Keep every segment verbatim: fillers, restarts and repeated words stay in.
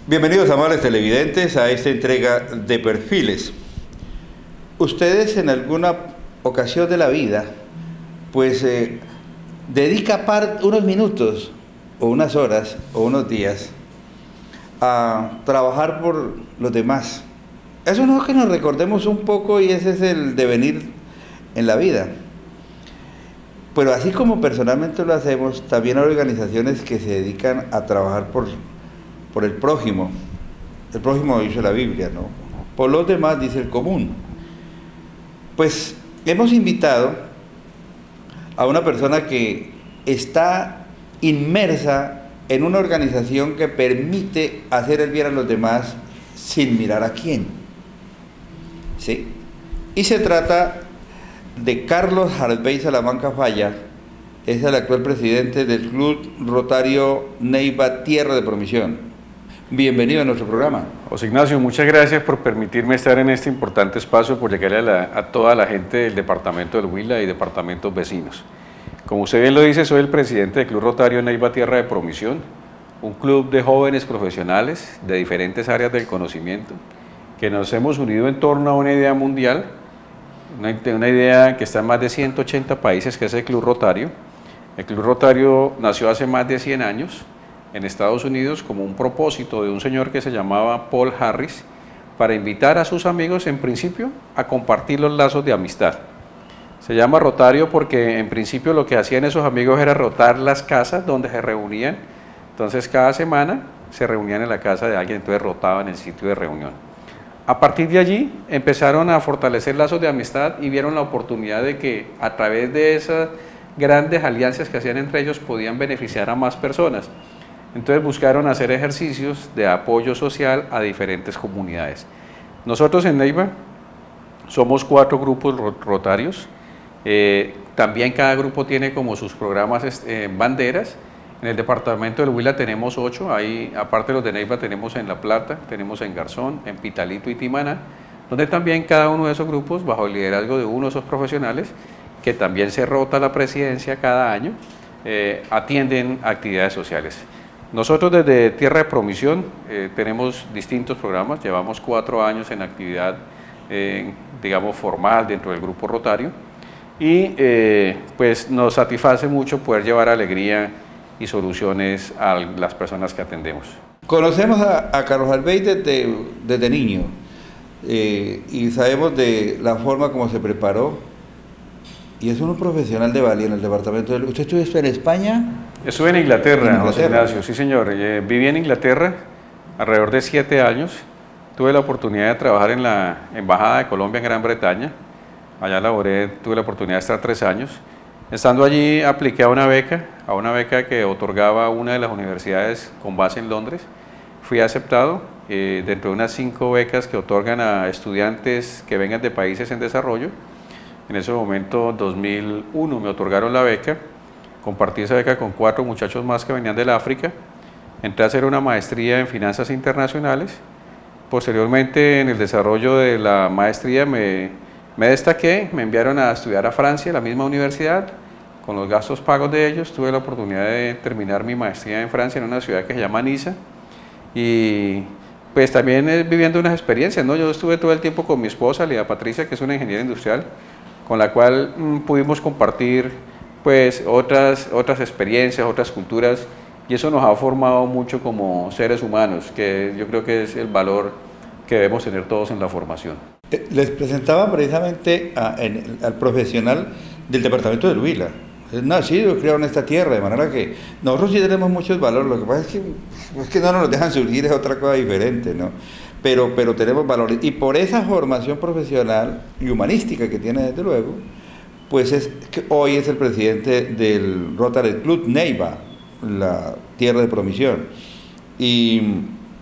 Bienvenidos, amables televidentes, a esta entrega de Perfiles. Ustedes en alguna ocasión de la vida, pues, eh, dedica par, unos minutos, o unas horas, o unos días, a trabajar por los demás. Eso no es que nos recordemos un poco, y ese es el devenir en la vida. Pero así como personalmente lo hacemos, también hay organizaciones que se dedican a trabajar por, por el prójimo. El prójimo dice la Biblia, ¿no? Por los demás dice el común. Pues hemos invitado a una persona que está inmersa en una organización que permite hacer el bien a los demás sin mirar a quién. ¿Sí? Y se trata de Carlos Arbey Salamanca Falla. Es el actual presidente del Club Rotario Neiva Tierra de Promisión. Bienvenido a nuestro programa. José Ignacio, muchas gracias por permitirme estar en este importante espacio, por llegarle a, la, a toda la gente del departamento del Huila y departamentos vecinos. Como usted bien lo dice, soy el presidente del Club Rotario Neiva Tierra de Promisión, un club de jóvenes profesionales de diferentes áreas del conocimiento, que nos hemos unido en torno a una idea mundial, una, una idea que está en más de ciento ochenta países, que es el Club Rotario. El Club Rotario nació hace más de cien años en Estados Unidos como un propósito de un señor que se llamaba Paul Harris, para invitar a sus amigos en principio a compartir los lazos de amistad. Se llama Rotario porque en principio lo que hacían esos amigos era rotar las casas donde se reunían. Entonces cada semana se reunían en la casa de alguien, entonces rotaban el sitio de reunión. A partir de allí empezaron a fortalecer lazos de amistad y vieron la oportunidad de que a través de esas grandes alianzas que hacían entre ellos podían beneficiar a más personas. Entonces buscaron hacer ejercicios de apoyo social a diferentes comunidades. Nosotros en Neiva somos cuatro grupos rotarios. Eh, también cada grupo tiene como sus programas eh, banderas. En el departamento del Huila tenemos ocho, ahí aparte de los de Neiva tenemos en La Plata, tenemos en Garzón, en Pitalito y Timaná, donde también cada uno de esos grupos, bajo el liderazgo de uno de esos profesionales, que también se rota la presidencia cada año, eh, atienden actividades sociales. Nosotros desde Tierra de Promisión eh, tenemos distintos programas, llevamos cuatro años en actividad, eh, digamos, formal dentro del grupo rotario, y eh, pues nos satisface mucho poder llevar alegría y soluciones a las personas que atendemos. Conocemos a, a Carlos Arbey desde, desde niño eh, y sabemos de la forma como se preparó, y es un profesional de valía en el departamento del... ¿Usted estuvo en España? Estuve en Inglaterra, ¿En Inglaterra? José Ignacio, sí señor. Eh, viví en Inglaterra alrededor de siete años. Tuve la oportunidad de trabajar en la Embajada de Colombia en Gran Bretaña. Allá laboré, tuve la oportunidad de estar tres años. Estando allí apliqué a una beca, a una beca que otorgaba una de las universidades con base en Londres. Fui aceptado eh, dentro de unas cinco becas que otorgan a estudiantes que vengan de países en desarrollo. En ese momento, dos mil uno, me otorgaron la beca. Compartí esa beca con cuatro muchachos más que venían del África. Entré a hacer una maestría en finanzas internacionales. Posteriormente, en el desarrollo de la maestría me, me destaqué, me enviaron a estudiar a Francia, la misma universidad, con los gastos pagos de ellos. Tuve la oportunidad de terminar mi maestría en Francia, en una ciudad que se llama Niza. Y pues también eh, viviendo unas experiencias, ¿no? Yo estuve todo el tiempo con mi esposa, Lida Patricia, que es una ingeniera industrial, con la cual mmm, pudimos compartir pues otras, otras experiencias, otras culturas, y eso nos ha formado mucho como seres humanos, que yo creo que es el valor que debemos tener todos en la formación. Les presentaba precisamente a, en, al profesional del departamento del Huila. Es nacido y criado en esta tierra, de manera que nosotros sí tenemos muchos valores. Lo que pasa es que, es que no nos dejan surgir, es otra cosa diferente, ¿no? Pero, pero tenemos valores, y por esa formación profesional y humanística que tiene, desde luego, pues es que hoy es el presidente del Rotary Club Neiva, la Tierra de Promisión, y,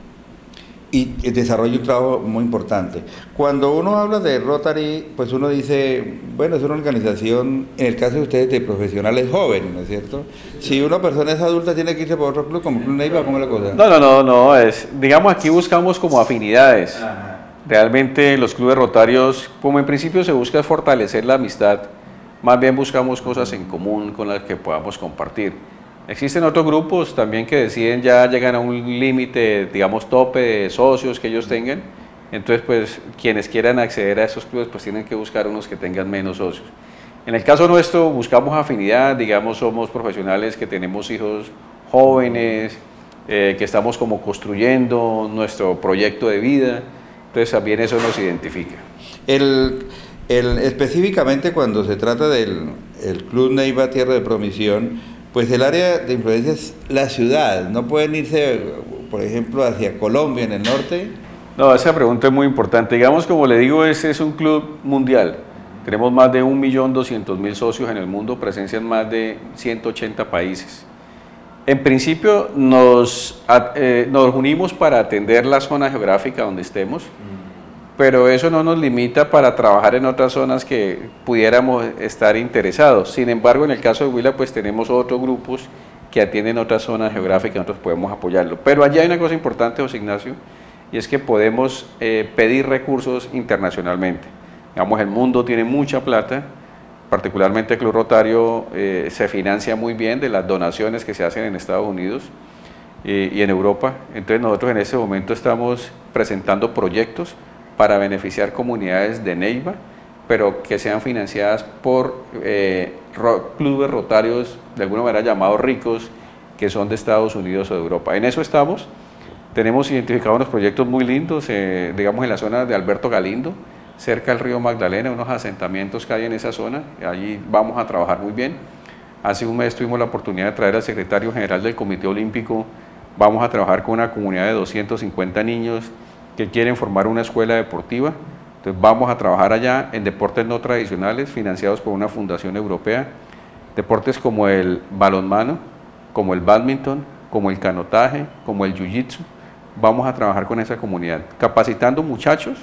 y desarrolla un trabajo muy importante. Cuando uno habla de Rotary, pues uno dice, bueno, es una organización, en el caso de ustedes, de profesionales jóvenes, ¿no es cierto? Si una persona es adulta, tiene que irse por otro club, como Club Neiva, ¿cómo es la cosa? No, no, no, no, es, digamos, aquí buscamos como afinidades. Ajá. Realmente los clubes rotarios, como en principio se busca fortalecer la amistad, más bien buscamos cosas en común con las que podamos compartir. Existen otros grupos también que deciden ya llegan a un límite, digamos, tope de socios que ellos tengan. Entonces, pues, quienes quieran acceder a esos clubes, pues tienen que buscar unos que tengan menos socios. En el caso nuestro, buscamos afinidad, digamos, somos profesionales que tenemos hijos jóvenes, eh, que estamos como construyendo nuestro proyecto de vida, entonces también eso nos identifica. El, el, específicamente cuando se trata del el Club Neiva Tierra de Promisión, pues el área de influencia es la ciudad, ¿no pueden irse, por ejemplo, hacia Colombia en el norte? No, esa pregunta es muy importante. Digamos, como le digo, este es un club mundial. Tenemos más de un millón doscientos mil socios en el mundo, presencia en más de ciento ochenta países. En principio nos, eh, nos unimos para atender la zona geográfica donde estemos, pero eso no nos limita para trabajar en otras zonas que pudiéramos estar interesados. Sin embargo, en el caso de Huila, pues tenemos otros grupos que atienden otras zonas geográficas, nosotros podemos apoyarlo. Pero allí hay una cosa importante, José Ignacio, y es que podemos eh, pedir recursos internacionalmente. Digamos, el mundo tiene mucha plata, particularmente el Club Rotario eh, se financia muy bien de las donaciones que se hacen en Estados Unidos eh, y en Europa. Entonces nosotros en este momento estamos presentando proyectos para beneficiar comunidades de Neiva, pero que sean financiadas por eh, ro clubes rotarios, de alguna manera llamados ricos, que son de Estados Unidos o de Europa. En eso estamos. Tenemos identificado unos proyectos muy lindos, eh, digamos en la zona de Alberto Galindo, cerca del río Magdalena, unos asentamientos que hay en esa zona, allí vamos a trabajar muy bien. Hace un mes tuvimos la oportunidad de traer al secretario general del Comité Olímpico, vamos a trabajar con una comunidad de doscientos cincuenta niños que quieren formar una escuela deportiva, entonces vamos a trabajar allá en deportes no tradicionales financiados por una fundación europea, deportes como el balonmano, como el bádminton, como el canotaje, como el jiu-jitsu. Vamos a trabajar con esa comunidad, capacitando muchachos,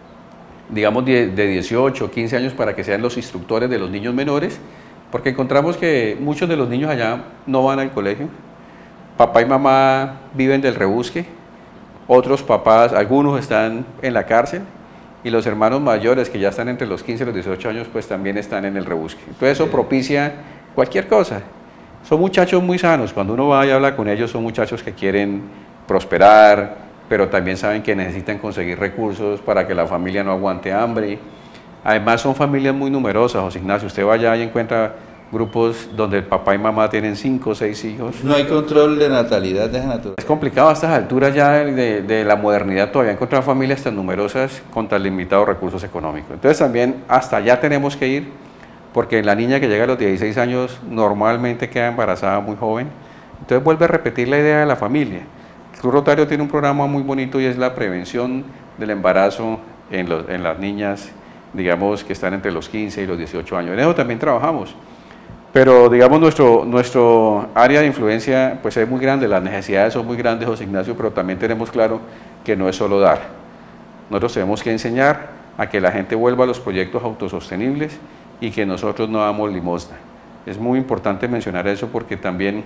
digamos de dieciocho o quince años para que sean los instructores de los niños menores, porque encontramos que muchos de los niños allá no van al colegio, papá y mamá viven del rebusque, otros papás, algunos están en la cárcel, y los hermanos mayores que ya están entre los quince y los dieciocho años, pues también están en el rebusque. Entonces eso propicia cualquier cosa. Son muchachos muy sanos, cuando uno va y habla con ellos son muchachos que quieren prosperar, pero también saben que necesitan conseguir recursos para que la familia no aguante hambre. Además son familias muy numerosas, José Ignacio, usted va allá y encuentra grupos donde el papá y mamá tienen cinco o seis hijos. No hay control de natalidad de esa naturaleza. Es complicado a estas alturas ya de, de la modernidad todavía encontrar familias tan numerosas con tan limitados recursos económicos. Entonces también hasta allá tenemos que ir, porque la niña que llega a los dieciséis años normalmente queda embarazada muy joven. Entonces vuelve a repetir la idea de la familia. El Club Rotario tiene un programa muy bonito y es la prevención del embarazo en, los, en las niñas, digamos, que están entre los quince y los dieciocho años. En eso también trabajamos. Pero, digamos, nuestro, nuestro área de influencia pues es muy grande, las necesidades son muy grandes, José Ignacio, pero también tenemos claro que no es solo dar. Nosotros tenemos que enseñar a que la gente vuelva a los proyectos autosostenibles y que nosotros no damos limosna. Es muy importante mencionar eso porque también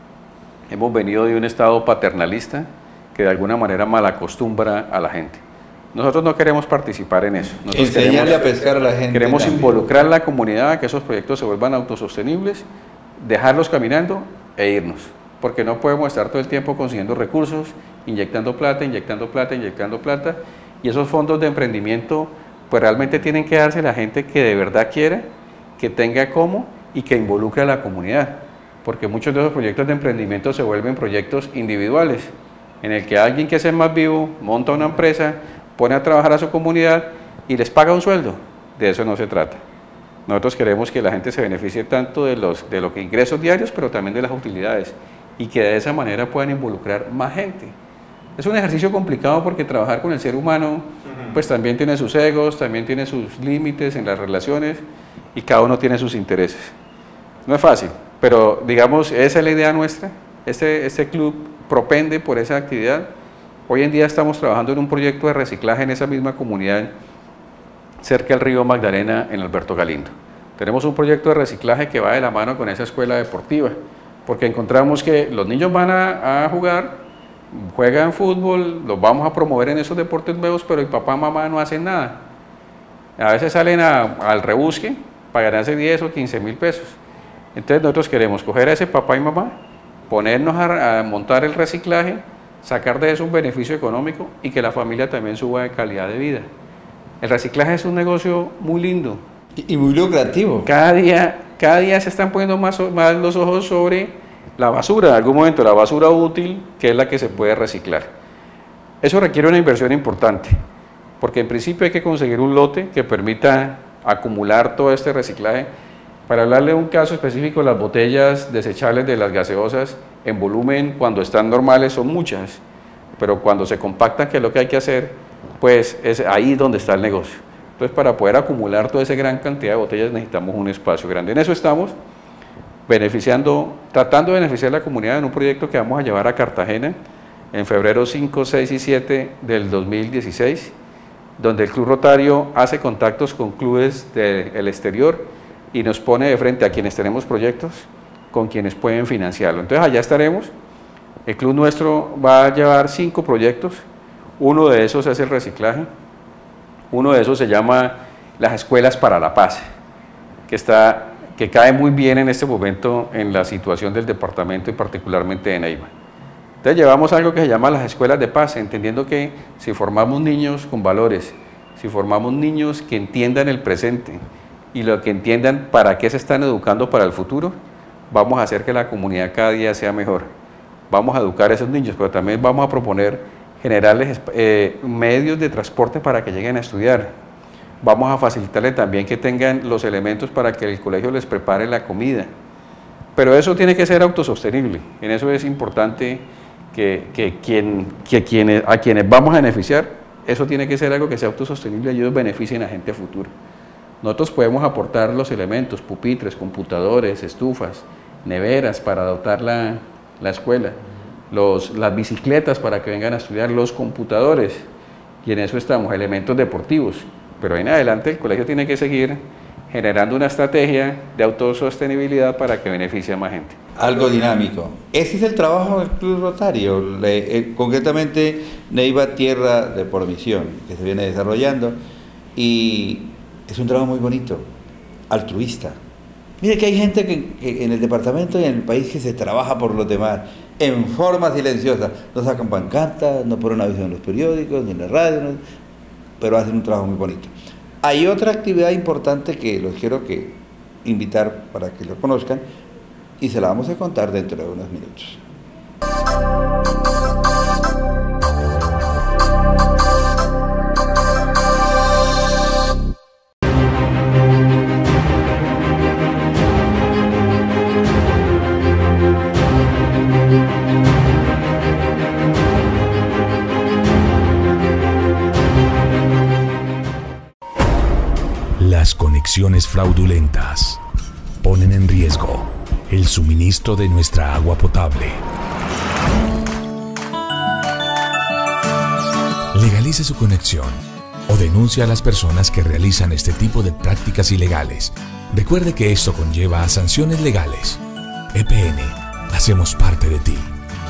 hemos venido de un estado paternalista que de alguna manera malacostumbra a la gente. Nosotros no queremos participar en eso. Nosotros Enseñarle queremos, a pescar a la gente. Queremos también. involucrar a la comunidad a que esos proyectos se vuelvan autosostenibles, dejarlos caminando e irnos. Porque no podemos estar todo el tiempo consiguiendo recursos, inyectando plata, inyectando plata, inyectando plata. Y esos fondos de emprendimiento pues realmente tienen que darse a la gente que de verdad quiera, que tenga cómo y que involucre a la comunidad. Porque muchos de esos proyectos de emprendimiento se vuelven proyectos individuales, en el que alguien que es el más vivo monta una empresa, pone a trabajar a su comunidad y les paga un sueldo. De eso no se trata. Nosotros queremos que la gente se beneficie tanto de los de los ingresos diarios, pero también de las utilidades, y que de esa manera puedan involucrar más gente. Es un ejercicio complicado porque trabajar con el ser humano, pues también tiene sus egos, también tiene sus límites en las relaciones, y cada uno tiene sus intereses. No es fácil, pero digamos, esa es la idea nuestra. Este, este club propende por esa actividad. Hoy en día estamos trabajando en un proyecto de reciclaje en esa misma comunidad cerca del río Magdalena, en Alberto Galindo. Tenemos un proyecto de reciclaje que va de la mano con esa escuela deportiva, porque encontramos que los niños van a, a jugar, juegan fútbol, los vamos a promover en esos deportes nuevos, pero el papá y mamá no hacen nada. A veces salen a, al rebusque para ganarse diez o quince mil pesos. Entonces nosotros queremos coger a ese papá y mamá ponernos a, a montar el reciclaje, sacar de eso un beneficio económico y que la familia también suba de calidad de vida. El reciclaje es un negocio muy lindo. Y muy lucrativo. Cada día, cada día se están poniendo más, más los ojos sobre la basura, en algún momento la basura útil, que es la que se puede reciclar. Eso requiere una inversión importante, porque en principio hay que conseguir un lote que permita acumular todo este reciclaje. Para hablarle de un caso específico, las botellas desechables de las gaseosas en volumen cuando están normales son muchas, pero cuando se compactan, que es lo que hay que hacer, pues es ahí donde está el negocio. Entonces, para poder acumular toda esa gran cantidad de botellas necesitamos un espacio grande. En eso estamos beneficiando, tratando de beneficiar a la comunidad en un proyecto que vamos a llevar a Cartagena en febrero cinco, seis y siete del dos mil dieciséis, donde el Club Rotario hace contactos con clubes del exterior y nos pone de frente a quienes tenemos proyectos con quienes pueden financiarlo. Entonces allá estaremos. El club nuestro va a llevar cinco proyectos. Uno de esos es el reciclaje. Uno de esos se llama las escuelas para la paz, que, está, que cae muy bien en este momento en la situación del departamento y particularmente de Neiva. Entonces llevamos algo que se llama las escuelas de paz, entendiendo que si formamos niños con valores, si formamos niños que entiendan el presente y lo que entiendan para qué se están educando para el futuro, vamos a hacer que la comunidad cada día sea mejor. Vamos a educar a esos niños, pero también vamos a proponer generarles eh, medios de transporte para que lleguen a estudiar. Vamos a facilitarles también que tengan los elementos para que el colegio les prepare la comida. Pero eso tiene que ser autosostenible. En eso es importante que, que, quien, que quienes, a quienes vamos a beneficiar, eso tiene que ser algo que sea autosostenible y ellos beneficien a gente a futuro. Nosotros podemos aportar los elementos, pupitres, computadores, estufas, neveras para dotar la, la escuela. Los, las bicicletas para que vengan a estudiar, los computadores, y en eso estamos, elementos deportivos, pero en adelante el colegio tiene que seguir generando una estrategia de autosostenibilidad para que beneficie a más gente. Algo dinámico. Ese es el trabajo del Club Rotario, le, eh, concretamente Neiva Tierra de por Misión, que se viene desarrollando, y es un trabajo muy bonito, altruista. Mire que hay gente que, que en el departamento y en el país que se trabaja por los demás, en forma silenciosa, no sacan pancartas, no ponen aviso en los periódicos, ni en la radio, no, pero hacen un trabajo muy bonito. Hay otra actividad importante que los quiero que invitar para que lo conozcan y se la vamos a contar dentro de unos minutos. Las conexiones fraudulentas ponen en riesgo el suministro de nuestra agua potable. Legalice su conexión o denuncie a las personas que realizan este tipo de prácticas ilegales. Recuerde que esto conlleva a sanciones legales. E P N, hacemos parte de ti.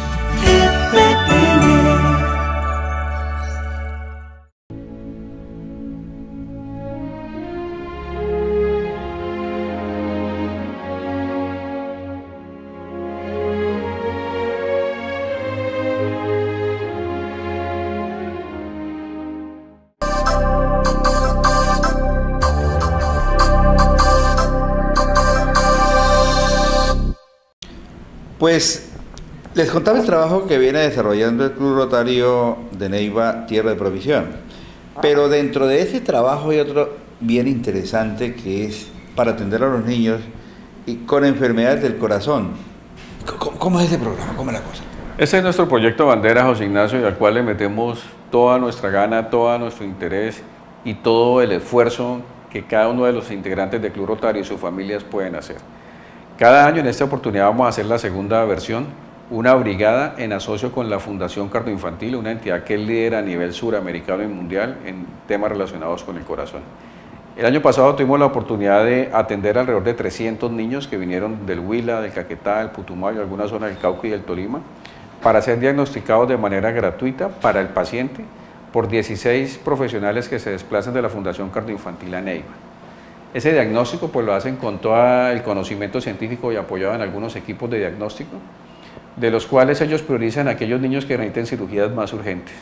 Pues les contaba el trabajo que viene desarrollando el Club Rotario de Neiva Tierra de Provisión, pero dentro de ese trabajo hay otro bien interesante que es para atender a los niños y con enfermedades del corazón. ¿Cómo, cómo es ese programa? ¿Cómo es la cosa? Ese es nuestro proyecto bandera, José Ignacio, y al cual le metemos toda nuestra gana, todo nuestro interés y todo el esfuerzo que cada uno de los integrantes del Club Rotario y sus familias pueden hacer. Cada año en esta oportunidad vamos a hacer la segunda versión, una brigada en asocio con la Fundación Cardioinfantil, una entidad que es líder a nivel suramericano y mundial en temas relacionados con el corazón. El año pasado tuvimos la oportunidad de atender alrededor de trescientos niños que vinieron del Huila, del Caquetá, del Putumayo, algunas zonas del Cauca y del Tolima, para ser diagnosticados de manera gratuita para el paciente por dieciséis profesionales que se desplazan de la Fundación Cardioinfantil a Neiva. Ese diagnóstico pues lo hacen con todo el conocimiento científico y apoyado en algunos equipos de diagnóstico de los cuales ellos priorizan a aquellos niños que necesiten cirugías más urgentes.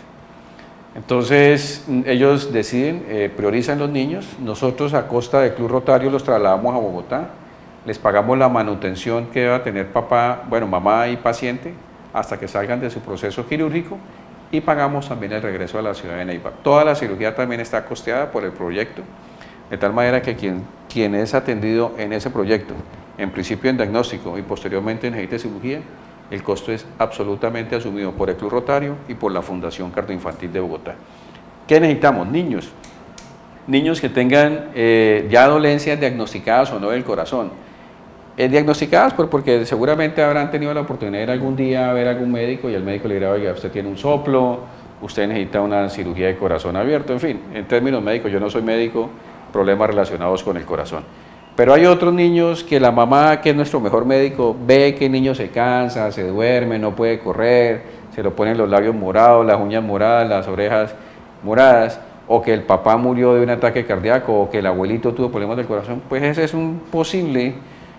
Entonces ellos deciden, eh, priorizan los niños, nosotros a costa del Club Rotario los trasladamos a Bogotá, les pagamos la manutención que deba tener papá, bueno, mamá y paciente hasta que salgan de su proceso quirúrgico y pagamos también el regreso a la ciudad de Neiva. Toda la cirugía también está costeada por el proyecto, de tal manera que quien, quien es atendido en ese proyecto, en principio en diagnóstico y posteriormente en necesite cirugía, el costo es absolutamente asumido por el Club Rotario y por la Fundación Cardioinfantil de Bogotá. ¿Qué necesitamos? Niños. Niños que tengan eh, ya dolencias diagnosticadas o no del corazón. Eh, diagnosticadas por, porque seguramente habrán tenido la oportunidad de ir algún día a ver a algún médico y el médico le dirá, oiga, usted tiene un soplo, usted necesita una cirugía de corazón abierto, en fin, en términos médicos, yo no soy médico, problemas relacionados con el corazón. Pero hay otros niños que la mamá, que es nuestro mejor médico, ve que el niño se cansa, se duerme, no puede correr, se lo ponen los labios morados, las uñas moradas, las orejas moradas, o que el papá murió de un ataque cardíaco, o que el abuelito tuvo problemas del corazón, pues ese es un posible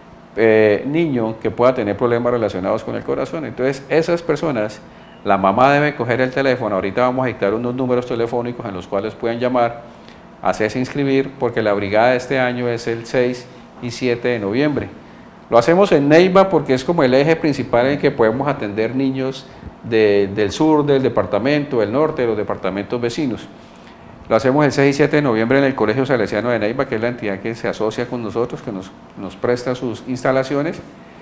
eh, niño que pueda tener problemas relacionados con el corazón. Entonces, esas personas, la mamá debe coger el teléfono, ahorita vamos a dictar unos números telefónicos en los cuales pueden llamar, hacerse inscribir, porque la brigada de este año es el seis y siete de noviembre. Lo hacemos en Neiva porque es como el eje principal en que podemos atender niños de, del sur del departamento, del norte, de los departamentos vecinos. Lo hacemos el seis y siete de noviembre en el Colegio Salesiano de Neiva, que es la entidad que se asocia con nosotros, que nos, nos presta sus instalaciones.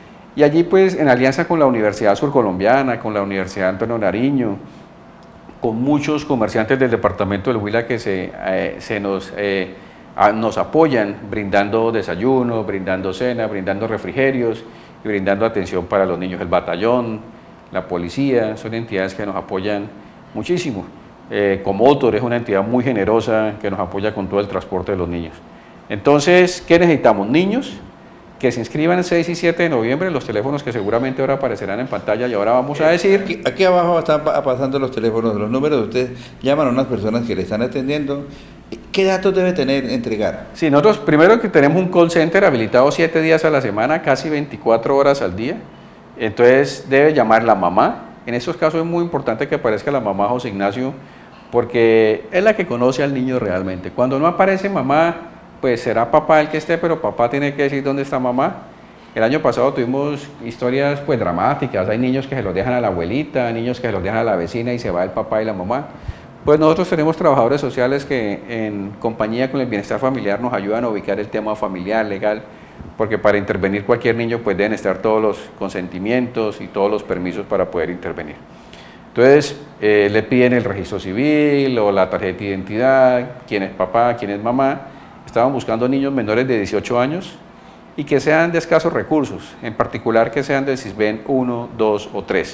Y allí, pues, en alianza con la Universidad Surcolombiana, con la Universidad Antonio Nariño, con muchos comerciantes del departamento del Huila que se, eh, se nos, eh, a, nos apoyan brindando desayuno, brindando cena, brindando refrigerios y brindando atención para los niños. El batallón, la policía, son entidades que nos apoyan muchísimo. Eh, Comotor es una entidad muy generosa que nos apoya con todo el transporte de los niños. Entonces, ¿qué necesitamos? Niños que se inscriban el seis y siete de noviembre, los teléfonos que seguramente ahora aparecerán en pantalla y ahora vamos a decir. Aquí, aquí abajo están pasando los teléfonos, los números, ustedes llaman a unas personas que le están atendiendo. ¿Qué datos debe tener, entregar? Sí, nosotros primero que tenemos un call center habilitado siete días a la semana, casi veinticuatro horas al día, entonces debe llamar la mamá. En estos casos es muy importante que aparezca la mamá José Ignacio, porque es la que conoce al niño realmente. Cuando no aparece mamá, pues será papá el que esté, pero papá tiene que decir dónde está mamá. El año pasado tuvimos historias pues dramáticas, hay niños que se los dejan a la abuelita, niños que se los dejan a la vecina y se va el papá y la mamá. Pues nosotros tenemos trabajadores sociales que en compañía con el bienestar familiar nos ayudan a ubicar el tema familiar, legal, porque para intervenir cualquier niño pues deben estar todos los consentimientos y todos los permisos para poder intervenir. Entonces eh, le piden el registro civil o la tarjeta de identidad, quién es papá, quién es mamá. Estaban buscando niños menores de dieciocho años y que sean de escasos recursos, en particular que sean del SISBEN uno, dos o tres,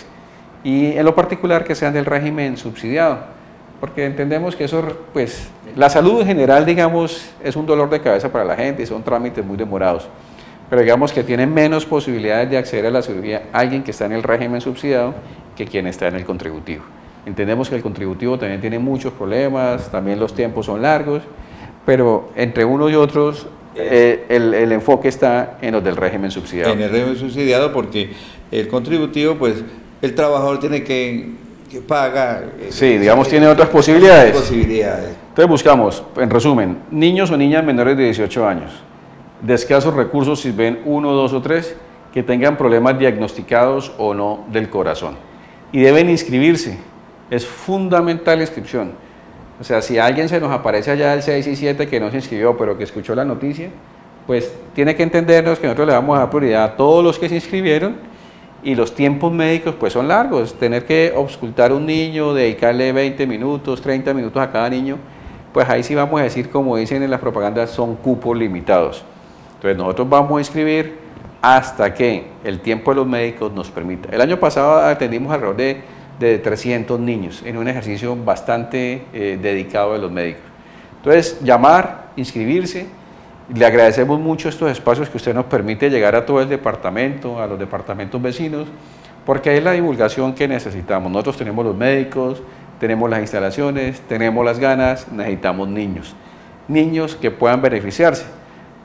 y en lo particular que sean del régimen subsidiado, porque entendemos que eso, pues, la salud en general, digamos, es un dolor de cabeza para la gente y son trámites muy demorados, pero digamos que tienen menos posibilidades de acceder a la cirugía alguien que está en el régimen subsidiado que quien está en el contributivo. Entendemos que el contributivo también tiene muchos problemas, también los tiempos son largos, pero entre unos y otros eh, el, el enfoque está en los del régimen subsidiado. En el régimen subsidiado, porque el contributivo, pues el trabajador tiene que, que pagar. Sí, eh, digamos, eh, tiene otras posibilidades. posibilidades. Entonces buscamos, en resumen, niños o niñas menores de dieciocho años, de escasos recursos, si ven uno, dos o tres, que tengan problemas diagnosticados o no del corazón. Y deben inscribirse, es fundamental la inscripción. O sea, si alguien se nos aparece allá el seis y siete que no se inscribió, pero que escuchó la noticia, pues tiene que entendernos que nosotros le vamos a dar prioridad a todos los que se inscribieron y los tiempos médicos pues son largos. Tener que auscultar a un niño, dedicarle veinte minutos, treinta minutos a cada niño, pues ahí sí vamos a decir, como dicen en las propagandas, son cupos limitados. Entonces nosotros vamos a inscribir hasta que el tiempo de los médicos nos permita. El año pasado atendimos alrededor de de trescientos niños, en un ejercicio bastante eh, dedicado de los médicos. Entonces, llamar, inscribirse, le agradecemos mucho estos espacios que usted nos permite llegar a todo el departamento, a los departamentos vecinos, porque es la divulgación que necesitamos. Nosotros tenemos los médicos, tenemos las instalaciones, tenemos las ganas, necesitamos niños, niños que puedan beneficiarse,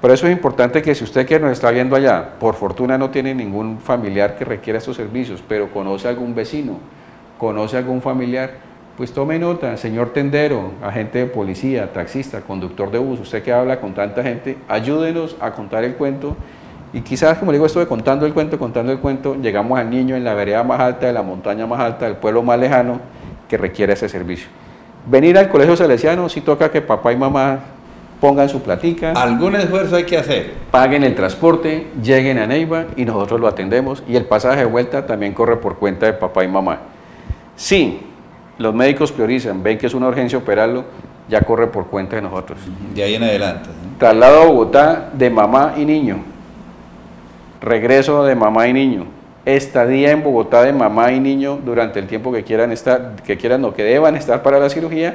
Por eso es importante que si usted que nos está viendo allá, por fortuna no tiene ningún familiar que requiera estos servicios, pero conoce a algún vecino, conoce a algún familiar, pues tome nota, señor tendero, agente de policía, taxista, conductor de bus, usted que habla con tanta gente, ayúdenos a contar el cuento. Y quizás, como digo, esto de contando el cuento, contando el cuento, llegamos al niño en la vereda más alta, de la montaña más alta, del pueblo más lejano, que requiere ese servicio. Venir al colegio salesiano, si toca que papá y mamá pongan su platica. Algún esfuerzo hay que hacer. Paguen el transporte, lleguen a Neiva y nosotros lo atendemos. Y el pasaje de vuelta también corre por cuenta de papá y mamá. Si los médicos priorizan, ven que es una urgencia operarlo, ya corre por cuenta de nosotros. De ahí en adelante. ¿Sí? Traslado a Bogotá de mamá y niño. Regreso de mamá y niño. Estadía en Bogotá de mamá y niño durante el tiempo que quieran estar, que quieran o que deban estar para la cirugía.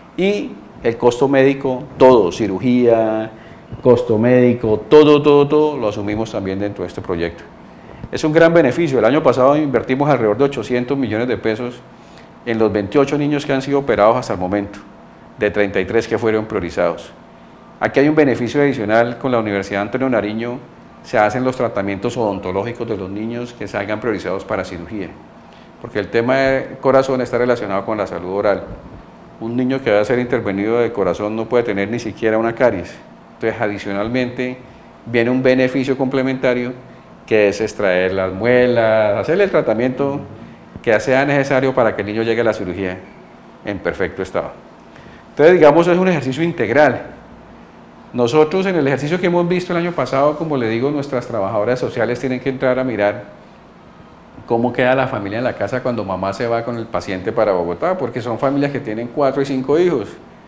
Y el costo médico, todo, cirugía, costo médico, todo, todo, todo, lo asumimos también dentro de este proyecto. Es un gran beneficio. El año pasado invertimos alrededor de ochocientos millones de pesos en los veintiocho niños que han sido operados hasta el momento, de treinta y tres que fueron priorizados. Aquí hay un beneficio adicional con la Universidad Antonio Nariño, se hacen los tratamientos odontológicos de los niños que salgan priorizados para cirugía, porque el tema del corazón está relacionado con la salud oral. Un niño que va a ser intervenido de corazón no puede tener ni siquiera una caries. Entonces, adicionalmente, viene un beneficio complementario que es extraer las muelas, hacerle el tratamiento que sea necesario para que el niño llegue a la cirugía en perfecto estado. Entonces, digamos, es un ejercicio integral. Nosotros, en el ejercicio que hemos visto el año pasado, como le digo, nuestras trabajadoras sociales tienen que entrar a mirar cómo queda la familia en la casa cuando mamá se va con el paciente para Bogotá, porque son familias que tienen cuatro y cinco hijos.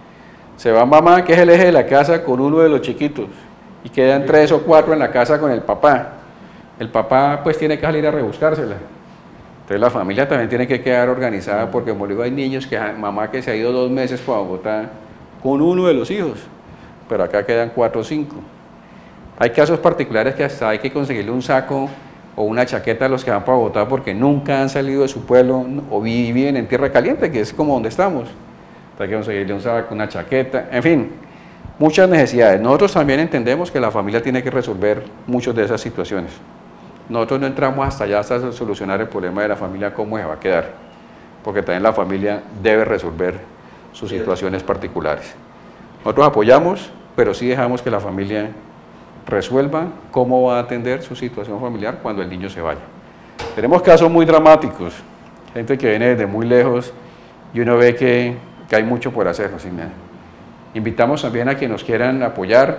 Se va mamá, que es el eje de la casa, con uno de los chiquitos, y quedan tres o cuatro en la casa con el papá. El papá pues tiene que salir a rebuscársela. Entonces la familia también tiene que quedar organizada, porque como digo, hay niños que mamá que se ha ido dos meses para Bogotá con uno de los hijos, pero acá quedan cuatro o cinco. Hay casos particulares que hasta hay que conseguirle un saco o una chaqueta a los que van para Bogotá porque nunca han salido de su pueblo o viven en tierra caliente, que es como donde estamos. Hay que conseguirle un saco, una chaqueta, en fin, muchas necesidades. Nosotros también entendemos que la familia tiene que resolver muchas de esas situaciones. Nosotros no entramos hasta allá hasta solucionar el problema de la familia, cómo se va a quedar, porque también la familia debe resolver sus situaciones particulares. Nosotros apoyamos, pero sí dejamos que la familia resuelva cómo va a atender su situación familiar cuando el niño se vaya. Tenemos casos muy dramáticos, gente que viene desde muy lejos y uno ve que, que hay mucho por hacer. Así, invitamos también a quienes nos quieran apoyar.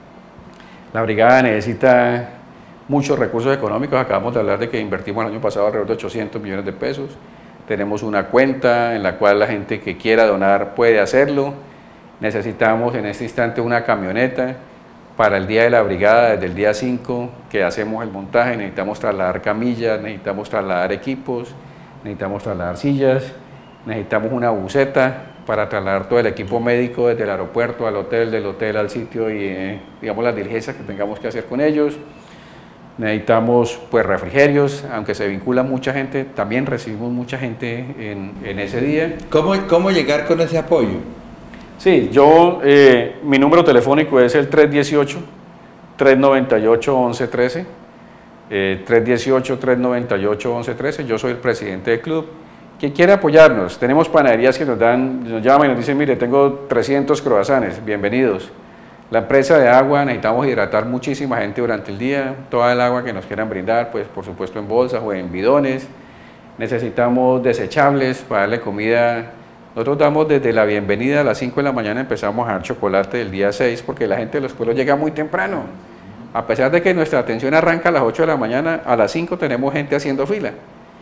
La brigada necesita muchos recursos económicos. Acabamos de hablar de que invertimos el año pasado alrededor de ochocientos millones de pesos. Tenemos una cuenta en la cual la gente que quiera donar puede hacerlo. Necesitamos en este instante una camioneta para el día de la brigada, desde el día cinco que hacemos el montaje. Necesitamos trasladar camillas, necesitamos trasladar equipos, necesitamos trasladar sillas, necesitamos una buseta para trasladar todo el equipo médico desde el aeropuerto al hotel, del hotel al sitio y eh, digamos las diligencias que tengamos que hacer con ellos. Necesitamos pues refrigerios, aunque se vincula mucha gente, también recibimos mucha gente en, en ese día. ¿Cómo, cómo llegar con ese apoyo? Sí, yo, eh, mi número telefónico es el tres uno ocho, tres nueve ocho, once trece, eh, tres uno ocho, tres nueve ocho, once trece, yo soy el presidente del club. Quien quiere apoyarnos, tenemos panaderías que nos dan, nos llaman y nos dicen, mire, tengo trescientos croissants, bienvenidos. La empresa de agua, necesitamos hidratar muchísima gente durante el día, toda el agua que nos quieran brindar, pues por supuesto en bolsas o en bidones. Necesitamos desechables para darle comida. Nosotros damos desde la bienvenida a las cinco de la mañana, empezamos a dar chocolate el día seis, porque la gente de los pueblos llega muy temprano. A pesar de que nuestra atención arranca a las ocho de la mañana, a las cinco tenemos gente haciendo fila.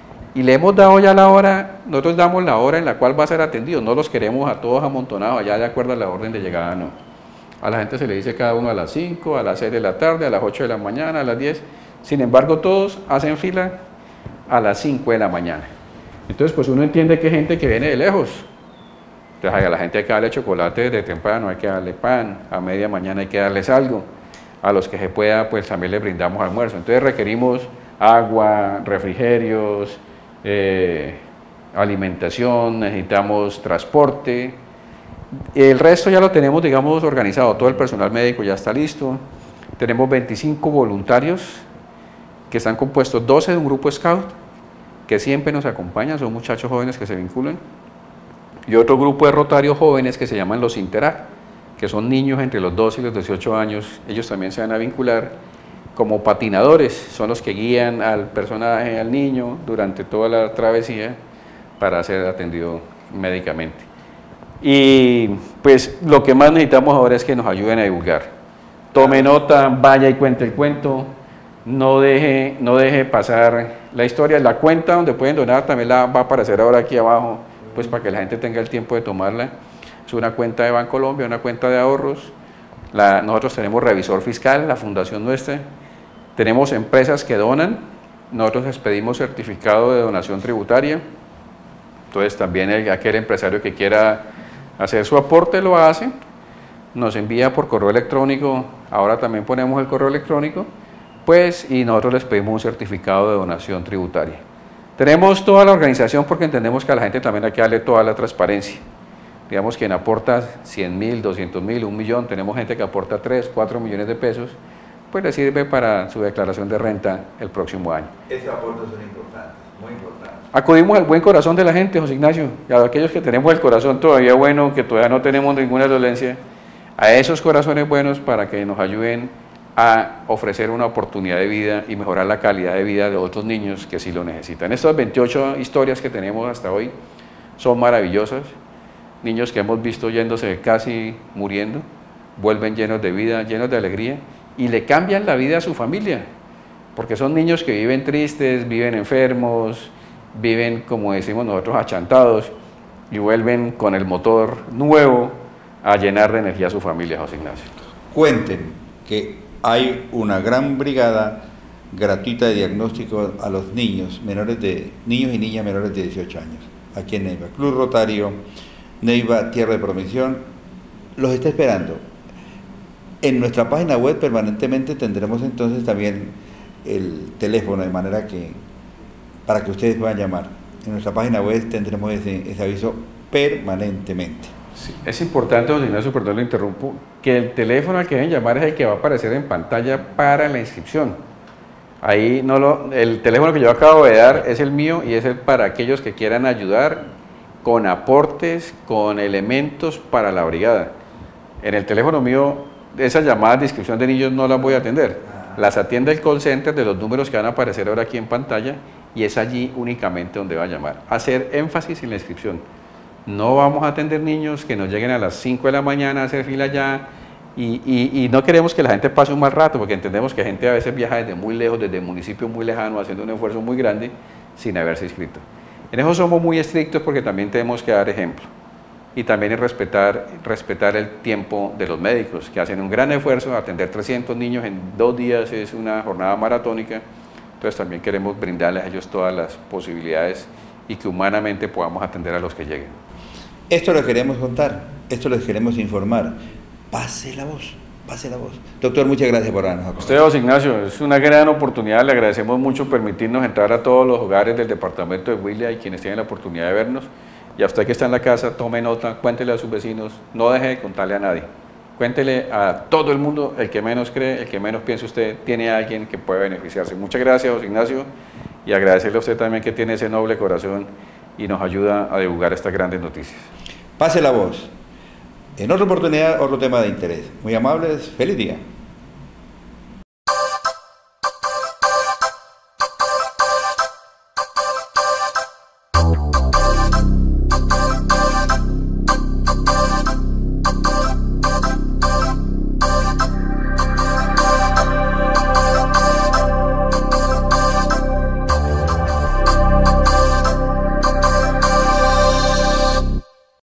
Y le hemos dado ya la hora, nosotros damos la hora en la cual va a ser atendido, no los queremos a todos amontonados allá de acuerdo a la orden de llegada, no. A la gente se le dice cada uno a las cinco, a las seis de la tarde, a las ocho de la mañana, a las diez. Sin embargo, todos hacen fila a las cinco de la mañana. Entonces, pues uno entiende que hay gente que viene de lejos. Entonces, a la gente hay que darle chocolate desde temprano, hay que darle pan, a media mañana hay que darles algo. A los que se pueda, pues también les brindamos almuerzo. Entonces, requerimos agua, refrigerios, eh, alimentación, necesitamos transporte. El resto ya lo tenemos, digamos, organizado, todo el personal médico ya está listo. Tenemos veinticinco voluntarios que están compuestos, doce de un grupo scout, que siempre nos acompañan, son muchachos jóvenes que se vinculan, y otro grupo de rotarios jóvenes que se llaman los Interac, que son niños entre los doce y los dieciocho años, ellos también se van a vincular como patinadores, son los que guían al personaje, al niño, durante toda la travesía para ser atendido médicamente. Y pues lo que más necesitamos ahora es que nos ayuden a divulgar. Tome nota, vaya y cuente el cuento, no deje, no deje pasar la historia. La cuenta donde pueden donar también la va a aparecer ahora aquí abajo, pues para que la gente tenga el tiempo de tomarla. Es una cuenta de Bancolombia, una cuenta de ahorros. La, nosotros tenemos revisor fiscal, la fundación nuestra. Tenemos empresas que donan, nosotros expedimos certificado de donación tributaria. Entonces también el, aquel empresario que quiera hacer su aporte lo hace, nos envía por correo electrónico, ahora también ponemos el correo electrónico, pues, y nosotros les pedimos un certificado de donación tributaria. Tenemos toda la organización porque entendemos que a la gente también hay que darle toda la transparencia. Digamos, quien aporta cien mil, doscientos mil, un millón, tenemos gente que aporta tres, cuatro millones de pesos, pues le sirve para su declaración de renta el próximo año. Esos aportes son importantes, muy importantes. Acudimos al buen corazón de la gente, José Ignacio, y a aquellos que tenemos el corazón todavía bueno, que todavía no tenemos ninguna dolencia, a esos corazones buenos para que nos ayuden a ofrecer una oportunidad de vida y mejorar la calidad de vida de otros niños que sí lo necesitan. Estas veintiocho historias que tenemos hasta hoy son maravillosas, niños que hemos visto yéndose casi muriendo, vuelven llenos de vida, llenos de alegría, y le cambian la vida a su familia, porque son niños que viven tristes, viven enfermos, viven, como decimos nosotros, achantados, y vuelven con el motor nuevo a llenar de energía a su familia, José Ignacio. Cuenten que hay una gran brigada gratuita de diagnóstico a los niños menores de niños y niñas menores de dieciocho años, aquí en Neiva. Club Rotario Neiva, Tierra de Promisión, los está esperando. En nuestra página web permanentemente tendremos entonces también el teléfono, de manera que para que ustedes puedan llamar. En nuestra página web tendremos ese, ese aviso permanentemente. Sí, es importante, José Ignacio, perdón, lo interrumpo, que el teléfono al que deben llamar es el que va a aparecer en pantalla para la inscripción. Ahí no lo, el teléfono que yo acabo de dar es el mío y es el para aquellos que quieran ayudar con aportes, con elementos para la brigada. En el teléfono mío, esas llamadas de inscripción de niños no las voy a atender. Las atiende el call center de los números que van a aparecer ahora aquí en pantalla y es allí únicamente donde va a llamar. Hacer énfasis en la inscripción. No vamos a atender niños que nos lleguen a las cinco de la mañana a hacer fila ya y, y, y no queremos que la gente pase un mal rato porque entendemos que gente a veces viaja desde muy lejos, desde municipios muy lejanos, haciendo un esfuerzo muy grande sin haberse inscrito. En eso somos muy estrictos porque también tenemos que dar ejemplo y también es respetar, respetar el tiempo de los médicos que hacen un gran esfuerzo. Atender trescientos niños en dos días es una jornada maratónica, entonces también queremos brindarles a ellos todas las posibilidades y que humanamente podamos atender a los que lleguen. Esto lo queremos contar, esto les queremos informar. Pase la voz, pase la voz. Doctor, muchas gracias por darnos a usted, José Ignacio, es una gran oportunidad, le agradecemos mucho permitirnos entrar a todos los hogares del departamento de Huila y quienes tienen la oportunidad de vernos. Y a usted que está en la casa, tome nota, cuéntele a sus vecinos, no deje de contarle a nadie. Cuéntele a todo el mundo, el que menos cree, el que menos piensa usted, tiene a alguien que puede beneficiarse. Muchas gracias, José Ignacio, y agradecerle a usted también que tiene ese noble corazón y nos ayuda a divulgar estas grandes noticias. Pase la voz. En otra oportunidad, otro tema de interés. Muy amables, feliz día.